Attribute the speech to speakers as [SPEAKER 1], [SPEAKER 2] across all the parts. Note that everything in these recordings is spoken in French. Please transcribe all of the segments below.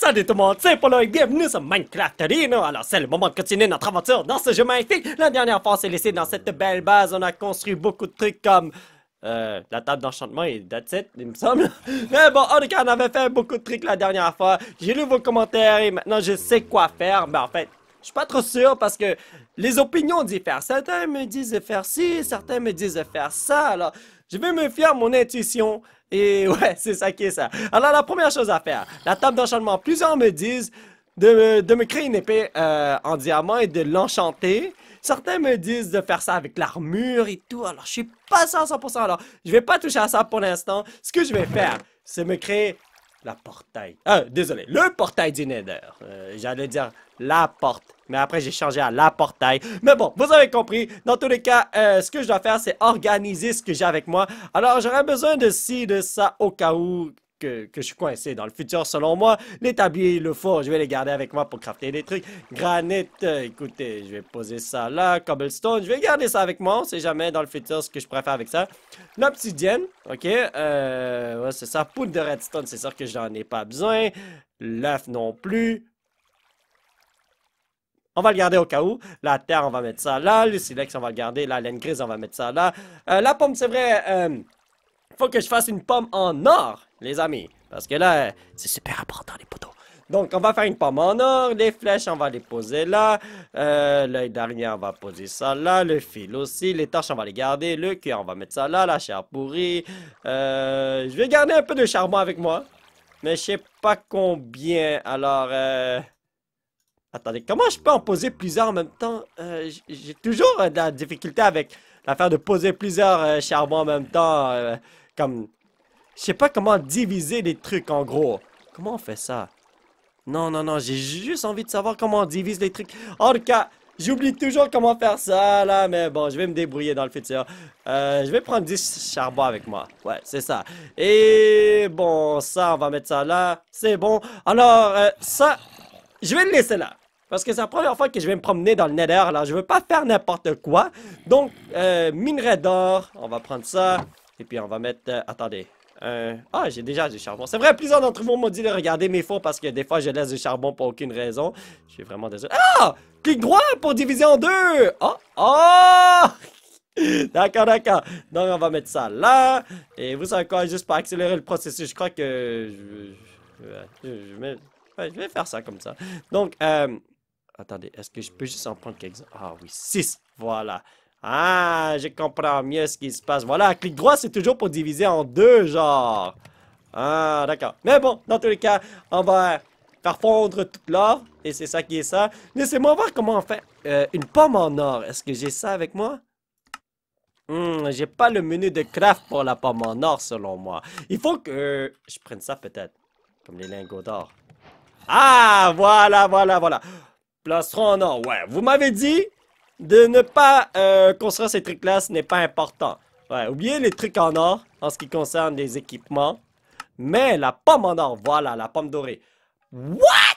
[SPEAKER 1] Salut tout le monde, c'est Polo et bienvenue sur Minecraft Arena. Alors c'est le moment de continuer notre aventure dans ce jeu magnifique. La dernière fois on s'est laissé dans cette belle base, on a construit beaucoup de trucs comme la table d'enchantement et that's it, il me semble. Mais bon, en tout cas on avait fait beaucoup de trucs la dernière fois. J'ai lu vos commentaires et maintenant je sais quoi faire. Mais en fait, je suis pas trop sûr parce que les opinions diffèrent. Certains me disent de faire ci, certains me disent de faire ça. Alors je vais me fier à mon intuition. Et ouais, c'est ça qui est ça. Alors, la première chose à faire, la table d'enchantement. Plusieurs me disent de me créer une épée en diamant et de l'enchanter. Certains me disent de faire ça avec l'armure et tout. Alors, je suis pas sûr à 100%. Alors, je vais pas toucher à ça pour l'instant. Ce que je vais faire, c'est me créer la portail. Désolé, le portail du Nether. J'allais dire la porte. Mais après, j'ai changé à la portail. Mais bon, vous avez compris. Dans tous les cas, ce que je dois faire, c'est organiser ce que j'ai avec moi. Alors, j'aurais besoin de ci, de ça, au cas où que je suis coincé. Dans le futur, selon moi, l'établi, le four, je vais les garder avec moi pour crafter des trucs. Granit, écoutez, je vais poser ça là. Cobblestone, je vais garder ça avec moi. On sait jamais dans le futur ce que je préfère avec ça. L'obsidienne, ok. Ouais, c'est ça. Poudre de redstone, c'est sûr que j'en ai pas besoin. L'œuf non plus. On va le garder au cas où. La terre, on va mettre ça là. Le silex, on va le garder. La laine grise, on va mettre ça là. La pomme, c'est vrai. Faut que je fasse une pomme en or, les amis. Parce que là, c'est super important, les poteaux. Donc, on va faire une pomme en or. Les flèches, on va les poser là. L'œil d'araignée, on va poser ça là. Le fil aussi. Les torches, on va les garder. Le cuir, on va mettre ça là. La chair pourrie. Je vais garder un peu de charbon avec moi. Mais je sais pas combien. Alors, attendez, comment je peux en poser plusieurs en même temps? J'ai toujours de la difficulté avec l'affaire de poser plusieurs charbons en même temps. Comme, je sais pas comment diviser les trucs en gros. Comment on fait ça? Non, non, non, j'ai juste envie de savoir comment on divise les trucs. En tout cas, j'oublie toujours comment faire ça là, mais bon, je vais me débrouiller dans le futur. Je vais prendre 10 charbons avec moi. Ouais, c'est ça. Et bon, ça, on va mettre ça là. C'est bon. Alors, ça, je vais le laisser là. Parce que c'est la première fois que je vais me promener dans le Nether, alors je veux pas faire n'importe quoi. Donc, minerai d'or, on va prendre ça. Et puis on va mettre, attendez. Ah, j'ai déjà du charbon. C'est vrai, plusieurs d'entre vous m'ont dit de regarder mes fours parce que des fois je laisse du charbon pour aucune raison. Je suis vraiment désolé. Ah! Clic droit pour diviser en deux! Oh! Oh! D'accord, d'accord. Donc on va mettre ça là. Et vous savez quoi, juste pour accélérer le processus, je crois que je vais faire ça comme ça. Donc, attendez, est-ce que je peux juste en prendre quelques-uns? Ah oui, 6. Voilà. Ah, je comprends mieux ce qui se passe. Voilà, clic droit, c'est toujours pour diviser en deux, genre. Ah, d'accord. Mais bon, dans tous les cas, on va faire fondre tout l'or. Et c'est ça qui est ça. Laissez-moi voir comment on fait une pomme en or. Est-ce que j'ai ça avec moi? J'ai pas le menu de craft pour la pomme en or, selon moi. Il faut que je prenne ça, peut-être. Comme les lingots d'or. Ah, voilà, voilà, voilà. Plastron en or. Ouais, vous m'avez dit de ne pas construire ces trucs-là, ce n'est pas important. Ouais, oubliez les trucs en or en ce qui concerne les équipements. Mais la pomme en or, voilà, la pomme dorée. What?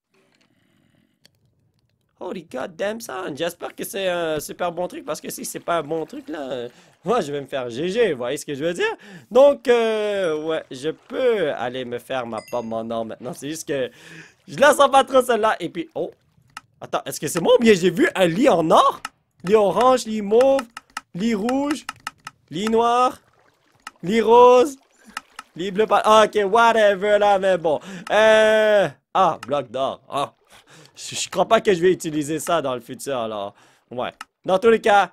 [SPEAKER 1] Holy god damn son. J'espère que c'est un super bon truc parce que si c'est pas un bon truc là, moi je vais me faire GG, vous voyez ce que je veux dire? Donc, ouais, je peux aller me faire ma pomme en or maintenant. C'est juste que je la sens pas trop celle-là. Et puis, oh, attends, est-ce que c'est moi ou bien j'ai vu un lit en or? Lit orange, lit mauve, lit rouge, lit noir, lit rose, lit bleu. Ah, ok, whatever là, mais bon. Ah, bloc d'or. Ah. Je crois pas que je vais utiliser ça dans le futur, alors. Ouais. Dans tous les cas.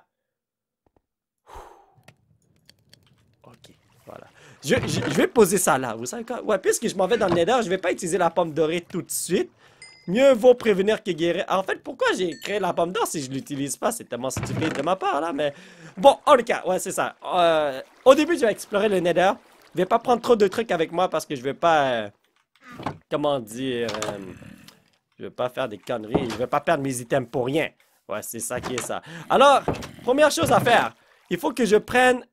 [SPEAKER 1] Ok, voilà. Je vais poser ça là, vous savez quoi? Ouais, puisque je m'en vais dans le Nether, je vais pas utiliser la pomme dorée tout de suite. Mieux vaut prévenir que guérir. En fait, pourquoi j'ai créé la pomme d'or si je l'utilise pas? C'est tellement stupide de ma part, là, mais... Bon, en tout cas, ouais, c'est ça. Au début, je vais explorer le Nether. Je vais pas prendre trop de trucs avec moi parce que je vais pas... comment dire... je vais pas faire des conneries. Je vais pas perdre mes items pour rien. Ouais, c'est ça qui est ça. Alors, première chose à faire. Il faut que je prenne...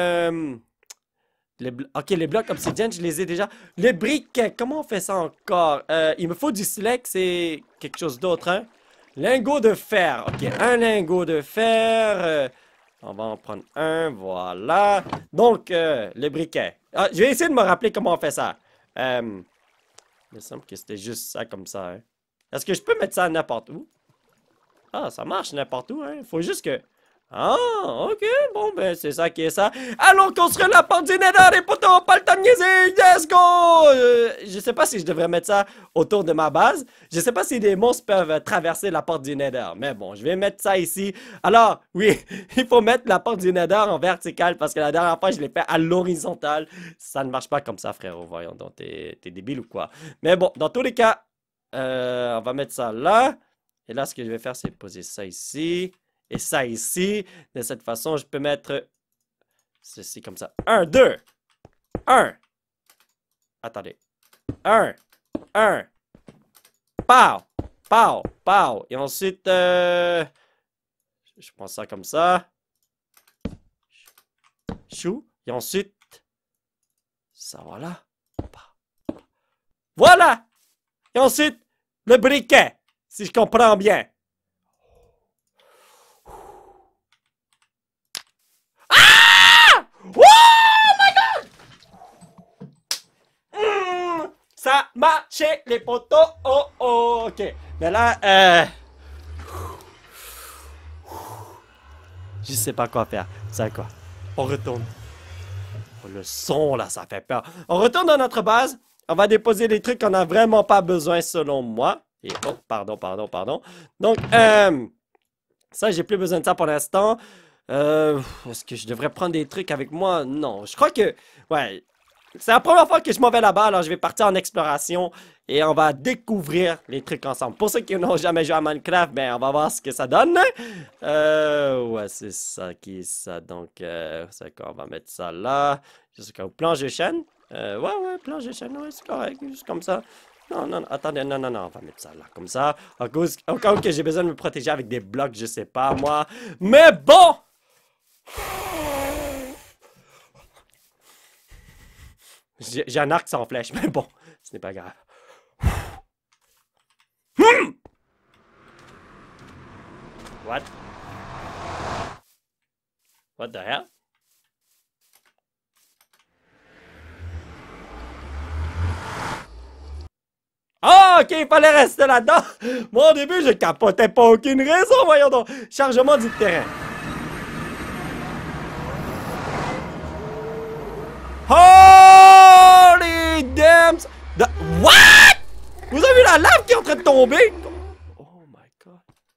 [SPEAKER 1] ok, les blocs obsidienne, je les ai déjà. Les briquets, comment on fait ça encore? Il me faut du silex et quelque chose d'autre, hein? Lingot de fer. Ok, un lingot de fer. On va en prendre un, voilà. Donc, les briquets. Ah, je vais essayer de me rappeler comment on fait ça. Il me semble que c'était juste ça comme ça, hein. Est-ce que je peux mettre ça n'importe où? Ah, ça marche n'importe où, hein. Faut juste que... Ah, ok, bon, ben, c'est ça qui est ça. Allons construire la porte du Nether, les potos, pas le temps de niaiser, let's go! Je sais pas si je devrais mettre ça autour de ma base. Je sais pas si des monstres peuvent traverser la porte du Nether, mais bon, je vais mettre ça ici. Alors, oui, il faut mettre la porte du Nether en vertical, parce que la dernière fois, je l'ai fait à l'horizontale. Ça ne marche pas comme ça, frérot, voyons, donc t'es débile ou quoi? Mais bon, dans tous les cas, on va mettre ça là. Et là, ce que je vais faire, c'est poser ça ici. Et ça ici. De cette façon, je peux mettre ceci comme ça. 1, 2. 1. Attendez. 1. 1. Pow. Pow. Pow. Et ensuite, je prends ça comme ça. Chou. Et ensuite, ça voilà. Voilà. Et ensuite, le briquet. Si je comprends bien. Oh my god! Ça marchait les poteaux. Oh, oh, ok. Mais là, je sais pas quoi faire. Vous savez quoi? On retourne. Oh, le son là, ça fait peur. On retourne dans notre base. On va déposer les trucs qu'on n'a vraiment pas besoin selon moi. Et oh, pardon. Donc, ça, j'ai plus besoin de ça pour l'instant. Est-ce que je devrais prendre des trucs avec moi? Non, je crois que... Ouais, c'est la première fois que je m'en vais là-bas, alors je vais partir en exploration et on va découvrir les trucs ensemble. Pour ceux qui n'ont jamais joué à Minecraft, ben on va voir ce que ça donne. Ouais, c'est ça qui est ça. Donc, c'est quoi, on va mettre ça là. Jusqu'au planche de chaîne. Ouais, planche de chaîne, ouais, c'est correct, juste comme ça. Non, attendez, non, on va mettre ça là, comme ça. Au cas où que j'ai besoin de me protéger avec des blocs, je sais pas, moi. Mais bon! J'ai un arc sans flèche, mais bon, ce n'est pas grave. What? What the hell? Ah, ok, il fallait rester là-dedans. Moi, au début, je capotais pas aucune raison, voyons donc. Chargement du terrain. Holy damn! What? Vous avez vu la lave qui est en train de tomber? Oh my god.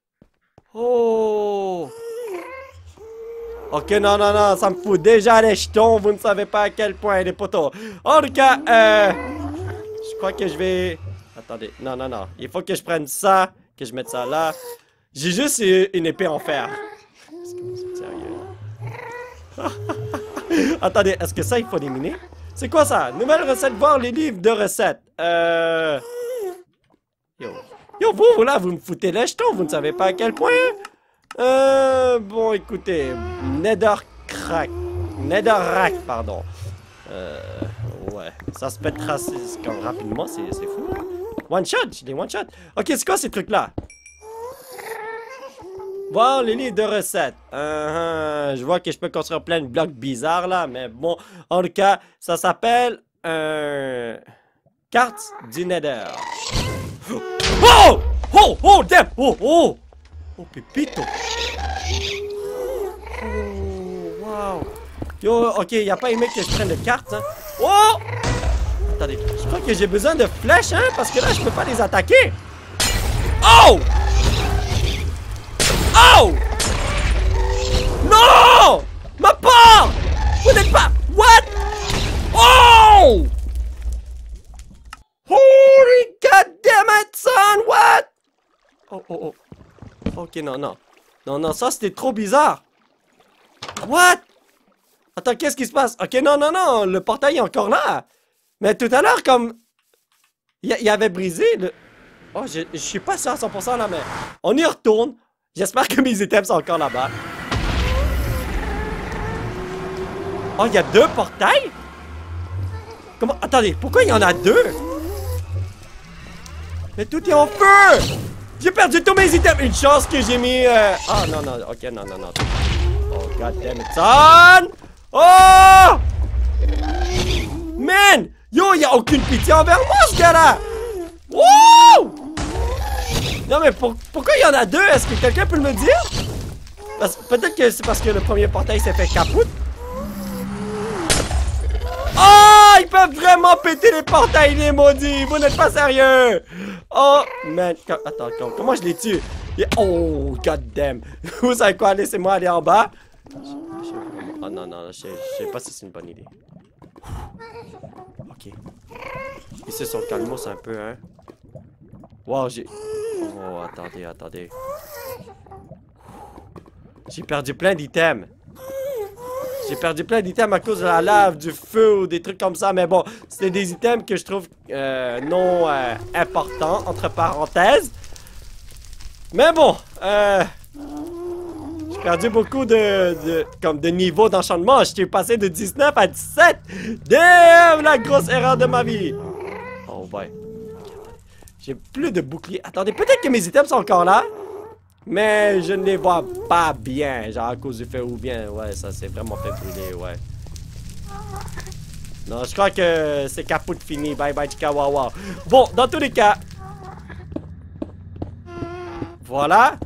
[SPEAKER 1] Oh. Ok, non, ça me fout déjà les jetons. Vous ne savez pas à quel point, les poteaux. En tout cas, je crois que je vais... Attendez, non. Il faut que je prenne ça, que je mette ça là. J'ai juste une épée en fer. Est-ce que vous êtes sérieux? Attendez, est-ce que ça, il faut l'éliminer? C'est quoi ça? Nouvelle recette, voir les livres de recettes. Yo, vous, là, vous me foutez les jetons, vous ne savez pas à quel point. Bon, écoutez. Netherrack, pardon. Ouais. Ça se pète comme rapidement, c'est fou. One shot, j'ai des one shot. Ok, c'est quoi ces trucs-là? Voir les livres de recettes. Je vois que je peux construire plein de blocs bizarres là, mais bon, en tout cas, ça s'appelle carte du Nether. Oh! Oh, damn! Oh, pépito! Oh, wow! Yo, ok, il a pas aimé que je prenne de cartes, hein? Oh! Attendez, je crois que j'ai besoin de flèches, hein? Parce que là, je peux pas les attaquer! Oh! Oh! Non! Ma part! Vous n'êtes pas... What? Oh! Holy goddammit, son! What? Oh. Ok, non, ça c'était trop bizarre. What? Attends, qu'est-ce qui se passe? Ok, non, le portail est encore là. Mais tout à l'heure, comme... Il avait brisé le... Oh, je suis pas sûr à 100% là, mais... On y retourne. J'espère que mes items sont encore là-bas. Oh, il y a 2 portails? Comment? Attendez, pourquoi il y en a 2? Mais tout est en feu! J'ai perdu tous mes items! Une chance que j'ai mis... Ah, non, ok, non. Oh, goddammit, son! Oh! Man! Yo, il n'y a aucune pitié envers moi, ce gars-là! Wouh! Non mais pourquoi il y en a deux? Est-ce que quelqu'un peut me dire? Peut-être que c'est parce que le premier portail s'est fait capoute. Oh! Ils peuvent vraiment péter les portails, les maudits! Vous n'êtes pas sérieux! Oh, man. Attends, comment je les tue? Oh, god damn. Vous savez quoi? Laissez-moi aller en bas. Oh non, je sais pas si c'est une bonne idée. Ok. Ici, sur le calmos un peu, hein. Wow, j'ai... Oh, attendez. J'ai perdu plein d'items. J'ai perdu plein d'items à cause de la lave, du feu ou des trucs comme ça. Mais bon, c'est des items que je trouve non importants, entre parenthèses. Mais bon, j'ai perdu beaucoup de niveaux d'enchantement. Je suis passé de 19 à 17. Damn, la grosse erreur de ma vie. Oh boy. J'ai plus de boucliers. Attendez, peut-être que mes items sont encore là. Mais je ne les vois pas bien. Genre à cause du feu ou bien. Ouais, ça s'est vraiment fait brûler, ouais. Non, je crois que c'est capote fini. Bye bye, Chikawawa. Bon, dans tous les cas. Voilà.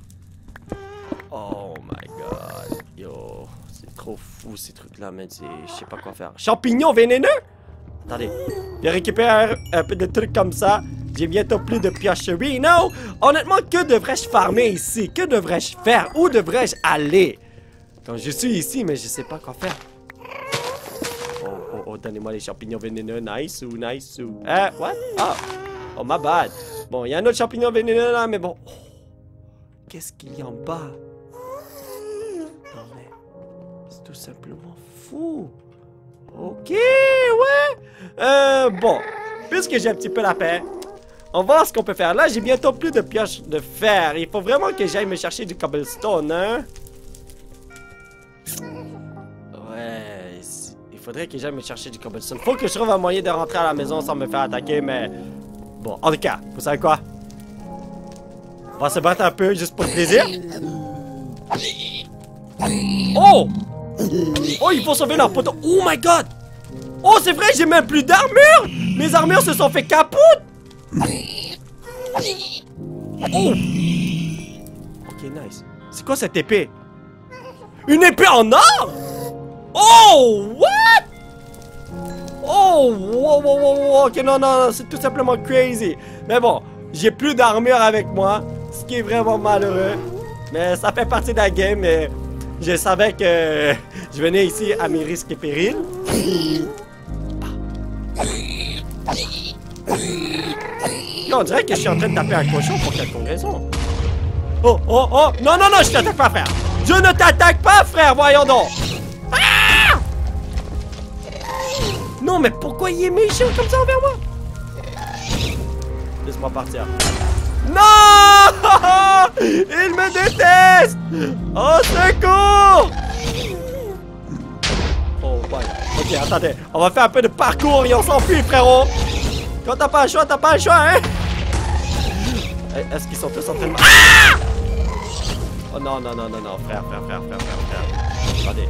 [SPEAKER 1] Oh my god. Yo. C'est trop fou ces trucs-là, mais je sais pas quoi faire. Champignons vénéneux? Attendez. Je récupère un peu de trucs comme ça. J'ai bientôt plus de piocheries. Non! Honnêtement, que devrais-je farmer ici? Que devrais-je faire? Où devrais-je aller? Quand je suis ici, mais je sais pas quoi faire. Oh, donnez-moi les champignons vénéneux. Nice ou what? Oh, my bad. Bon, il y a un autre champignon vénéneux là, mais bon. Oh, qu'est-ce qu'il y a en bas? Non, mais c'est tout simplement fou. Ok, ouais. Bon, puisque j'ai un petit peu la paix, on va voir ce qu'on peut faire. Là, j'ai bientôt plus de pioches de fer. Il faut vraiment que j'aille me chercher du cobblestone, hein. Ouais, il faudrait que j'aille me chercher du cobblestone. Faut que je trouve un moyen de rentrer à la maison sans me faire attaquer, mais... Bon, en tout cas, vous savez quoi? On va se battre un peu, juste pour le plaisir. Oh! Oh, il faut sauver leur poteau. Oh my god! Oh, c'est vrai, j'ai même plus d'armure! Mes armures se sont fait capoute! Oh! Ok, nice. C'est quoi cette épée? Une épée en or? Oh! What? Oh! Wow. Ok, non, c'est tout simplement crazy. Mais bon, j'ai plus d'armure avec moi, ce qui est vraiment malheureux. Mais ça fait partie de la game, mais je savais que je venais ici à mes risques et périls. Non, on dirait que je suis en train de taper un cochon pour quelconque raison. Oh! Non, je t'attaque pas, frère! Je ne t'attaque pas, frère! Voyons donc! Ah! Non, mais pourquoi il est méchant comme ça envers moi? Laisse-moi partir. Non! Il me déteste! Au secours! Oh, ouais. Ok, attendez. On va faire un peu de parcours et on s'enfuit, frérot! Quand t'as pas le choix, hein? Est-ce qu'ils sont tous en train de... Ah! Oh non, frère. Attendez.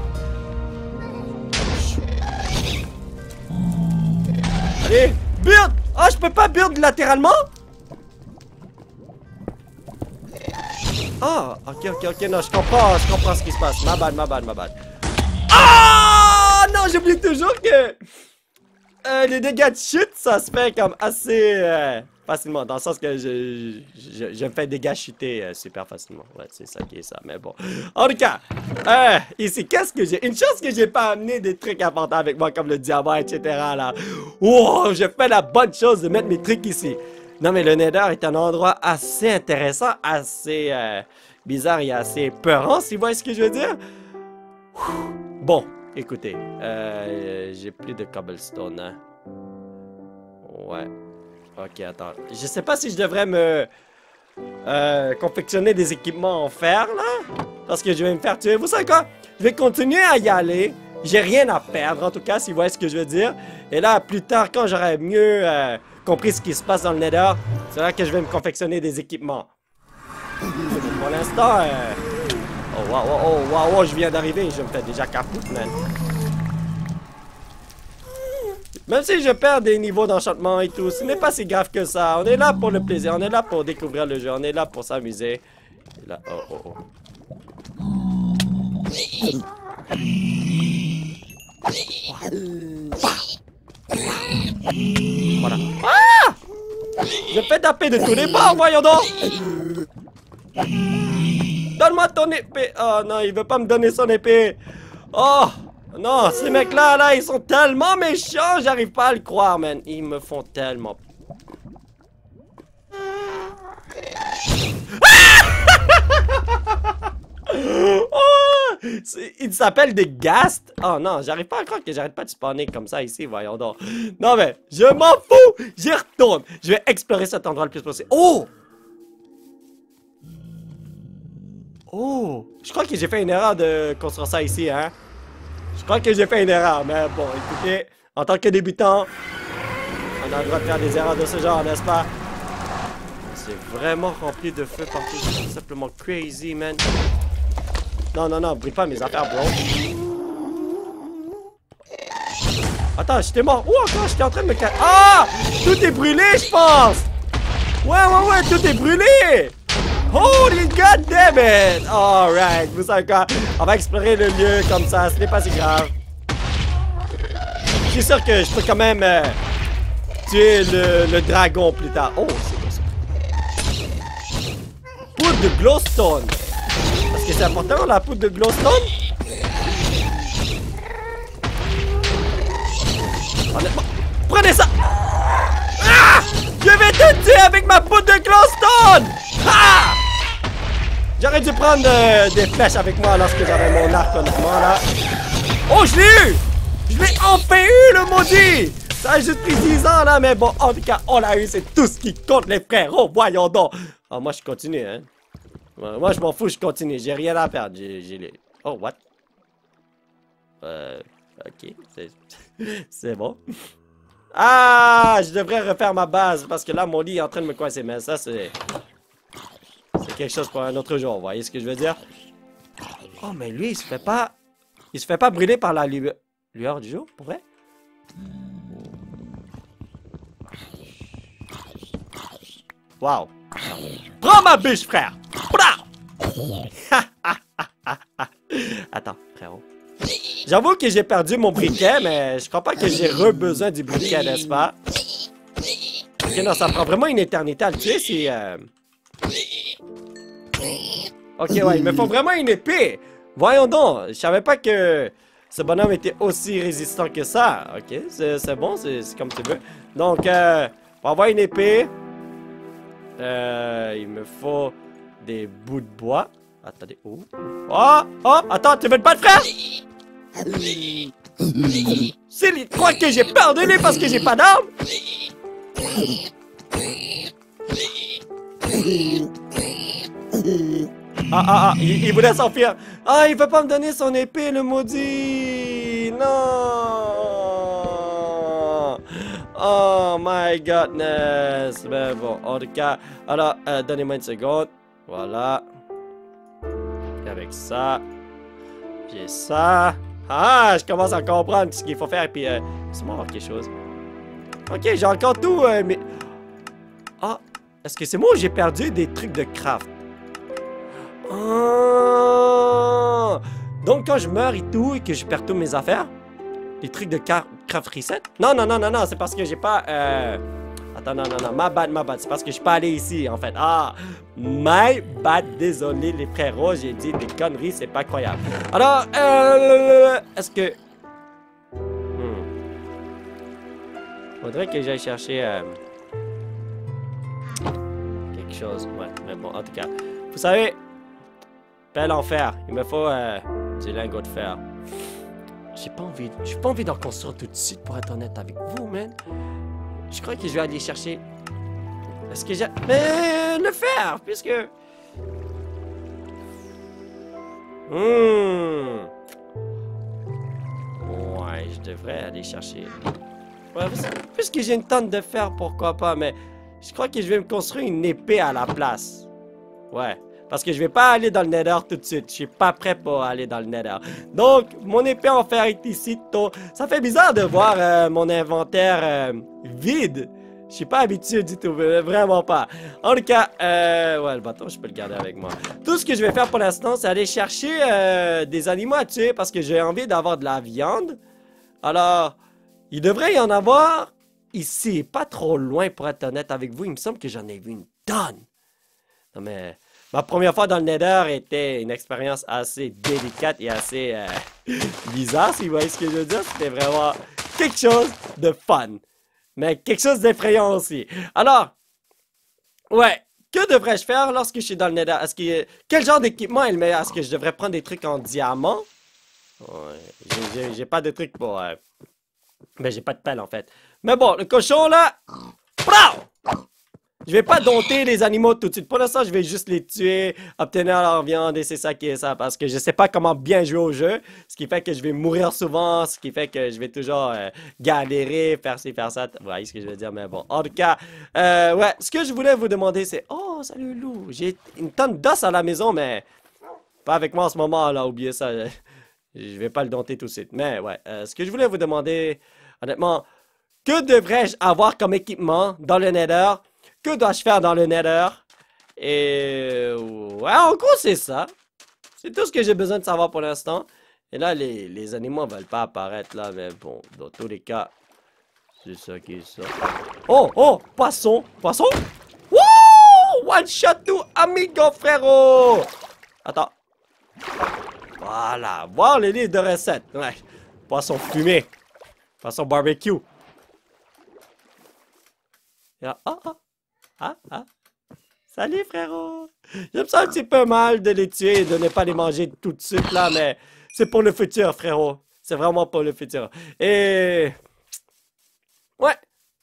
[SPEAKER 1] Allez, build! Ah, je peux pas build latéralement? Ah, ok, non, je comprends ce qui se passe. Ma bad. Ah! Non, j'oublie toujours que... les dégâts de chute, ça se fait comme assez facilement. Dans le sens que je me fais dégâts chuter super facilement. Ouais, c'est ça qui est ça, mais bon. En tout cas, ici, qu'est-ce que j'ai? Une chance que j'ai pas amené des trucs importants avec moi, comme le diamant, etc. là. Wow, j'ai fait la bonne chose de mettre mes trucs ici. Non, mais le Nether est un endroit assez intéressant, assez bizarre et assez peurant, si vous voyez ce que je veux dire. Bon. Écoutez, j'ai plus de cobblestone, hein. Ouais. Ok, attends. Je sais pas si je devrais me confectionner des équipements en fer, là. Parce que je vais me faire tuer. Vous savez quoi? Je vais continuer à y aller. J'ai rien à perdre, en tout cas, si vous voyez ce que je veux dire. Et là, plus tard, quand j'aurai mieux compris ce qui se passe dans le Nether, c'est là que je vais me confectionner des équipements. Pour l'instant, oh, je viens d'arriver, je me fais déjà capoute, man. Même si je perds des niveaux d'enchantement et tout, ce n'est pas si grave que ça. On est là pour le plaisir, on est là pour découvrir le jeu, on est là pour s'amuser. Et là, oh, oh, oh. Voilà. Ah! Je me fais taper de tous les bords, voyons donc! Donne-moi ton épée! Oh non, il veut pas me donner son épée! Oh! Non, ces mecs-là, là, ils sont tellement méchants, j'arrive pas à le croire, man. Ils me font tellement... Oh! Ils s'appellent des ghasts. Oh non, j'arrive pas à croire que j'arrête pas de spawner comme ça ici, voyons donc. Non mais, je m'en fous! J'y retourne. Je vais explorer cet endroit le plus possible. Oh! Oh! Je crois que j'ai fait une erreur de construire ça ici, hein? Je crois que j'ai fait une erreur, mais bon, écoutez, en tant que débutant, on a le droit de faire des erreurs de ce genre, n'est-ce pas? C'est vraiment rempli de feu partout, c'est simplement crazy, man. Non, non, non, brille pas mes affaires, bro. Attends, j'étais mort. Où encore? J'étais en train de me casser. Ah! Tout est brûlé, je pense! Ouais, tout est brûlé! Holy god damn it! Alright, vous savez quoi? On va explorer le lieu comme ça, ce n'est pas si grave. Je suis sûr que je peux quand même tuer le dragon plus tard. Oh, c'est quoi ça? Poudre de glowstone. Est-ce que c'est important la poudre de glowstone? Honnêtement, prenez ça! Ah! Je vais te tuer avec ma poudre de glowstone! Ah! J'aurais dû prendre des flèches avec moi lorsque j'avais mon arc, honnêtement, là. Oh, je l'ai eu! Je l'ai enfin eu, le maudit! Ça a juste pris 10 ans, là, mais bon, en tout cas, on l'a eu, c'est tout ce qui compte, les frères. Oh, voyons donc! Ah, moi, je continue, hein. Moi, je m'en fous, je continue. J'ai rien à perdre. Oh, what? Ok, c'est bon. Ah, je devrais refaire ma base, parce que là, mon lit est en train de me coincer, mais ça, c'est quelque chose pour un autre jour, vous voyez ce que je veux dire? Oh, mais lui, il se fait pas brûler par la lueur du jour, pour vrai? Wow. Prends ma bûche, frère! Attends, frérot. J'avoue que j'ai perdu mon briquet, mais je crois pas que j'ai besoin du briquet, n'est-ce pas? Ok, non, ça prend vraiment une éternité à le tuer si... Ok, ouais, il me faut vraiment une épée. Voyons donc, je savais pas que ce bonhomme était aussi résistant que ça. Ok, c'est bon, c'est comme tu veux. Donc, on va avoir une épée. Il me faut des bouts de bois. Attendez, où? Oh, attends, tu veux te battre, frère? C'est lui, crois que j'ai peur de lui parce que j'ai pas d'armes? Il voulait s'enfuir. Ah, il veut pas me donner son épée, le maudit. Non. Oh my godness. Mais bon, en tout cas, alors, donnez-moi une seconde. Voilà. Et avec ça. Puis ça. Ah, je commence à comprendre ce qu'il faut faire. Et puis, laisse-moi voir quelque chose. Ok, j'ai encore tout, mais... Ah, est-ce que c'est moi ou j'ai perdu des trucs de craft? Oh! Donc quand je meurs et tout, et que je perds tous mes affaires, les trucs de craft reset? Non, c'est parce que j'ai pas... Attends, non, ma bad, c'est parce que je suis pas allé ici, en fait. Ah, my bad, désolé les frérots, j'ai dit des conneries, c'est pas croyable. Alors, est-ce que... Faudrait que j'aille chercher... quelque chose, ouais, mais bon, en tout cas. Vous savez... Pelle en fer. Il me faut du lingot de fer. J'ai pas envie d'en construire tout de suite pour être honnête avec vous, man. Je crois que je vais aller chercher... Est-ce que j'ai... Mais le fer, puisque... Ouais, je devrais aller chercher... Ouais, puisque j'ai une tonne de fer, pourquoi pas, mais... Je crois que je vais me construire une épée à la place. Ouais. Parce que je vais pas aller dans le Nether tout de suite. Je suis pas prêt pour aller dans le Nether. Donc, mon épée en fer est ici. Ça fait bizarre de voir mon inventaire vide. Je suis pas habitué du tout, vraiment pas. En tout cas, ouais, le bâton, je peux le garder avec moi. Tout ce que je vais faire pour l'instant, c'est aller chercher des animaux à tuer parce que j'ai envie d'avoir de la viande. Alors, il devrait y en avoir ici, pas trop loin pour être honnête avec vous. Il me semble que j'en ai vu une tonne. Non mais, ma première fois dans le Nether était une expérience assez délicate et assez bizarre, si vous voyez ce que je veux dire. C'était vraiment quelque chose de fun. Mais quelque chose d'effrayant aussi. Alors, ouais, que devrais-je faire lorsque je suis dans le Nether? Quel genre d'équipement il met? Est-ce que je devrais prendre des trucs en diamant? Ouais, j'ai pas de trucs pour... Mais j'ai pas de pelle en fait. Mais bon, le cochon là... Pow! Je vais pas dompter les animaux tout de suite. Pour l'instant, je vais juste les tuer, obtenir leur viande et c'est ça qui est ça. Parce que je sais pas comment bien jouer au jeu. Ce qui fait que je vais mourir souvent. Ce qui fait que je vais toujours galérer, faire ci, faire ça. Vous voyez ce que je veux dire, mais bon. En tout cas, ouais, ce que je voulais vous demander, c'est... Oh, salut loup. J'ai une tonne d'os à la maison, mais... Pas avec moi en ce moment, là. Oubliez ça. Je vais pas le dompter tout de suite. Mais ouais, ce que je voulais vous demander, honnêtement, que devrais-je avoir comme équipement dans le Nether? Que dois-je faire dans le Nether? Et... ouais, en gros, c'est ça. C'est tout ce que j'ai besoin de savoir pour l'instant. Et là, les animaux ne veulent pas apparaître, là. Mais bon, dans tous les cas, c'est ça qui est ça. Oh, oh, poisson. Poisson? Wouh! One shot to amigo, frérot! Attends. Voilà. Voir les livres de recettes. Ouais. Poisson fumé. Poisson barbecue. Ah, ah, ah. Ah, ah. Salut, frérot. Je me sens un petit peu mal de les tuer et de ne pas les manger tout de suite, là, mais c'est pour le futur, frérot. C'est vraiment pour le futur. Et... ouais.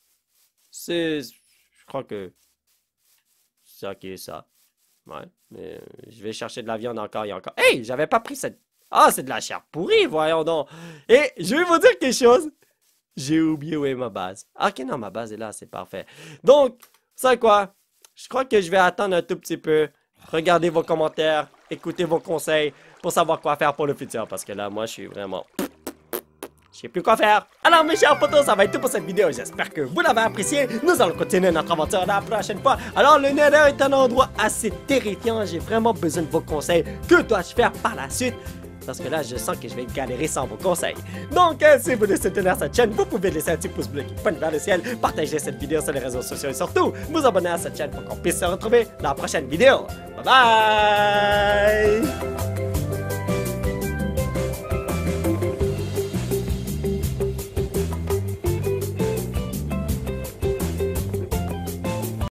[SPEAKER 1] Je crois que... c'est ça qui est ça. Ouais. Mais je vais chercher de la viande encore et encore. Hey, j'avais pas pris cette... Ah, c'est de la chair pourrie, voyons donc. Et je vais vous dire quelque chose. J'ai oublié où est ma base. Ah, ok, non, ma base est là, c'est parfait. Donc... c'est quoi? Je crois que je vais attendre un tout petit peu. Regardez vos commentaires. Écoutez vos conseils. Pour savoir quoi faire pour le futur. Parce que là, moi, je suis vraiment... je sais plus quoi faire. Alors, mes chers potos, ça va être tout pour cette vidéo. J'espère que vous l'avez apprécié. Nous allons continuer notre aventure la prochaine fois. Alors, le Nether est un endroit assez terrifiant. J'ai vraiment besoin de vos conseils. Que dois-je faire par la suite? Parce que là, je sens que je vais galérer sans vos conseils. Donc, si vous voulez soutenir cette chaîne, vous pouvez laisser un petit pouce bleu qui pointe vers le ciel, partager cette vidéo sur les réseaux sociaux et surtout, vous abonner à cette chaîne pour qu'on puisse se retrouver dans la prochaine vidéo. Bye bye!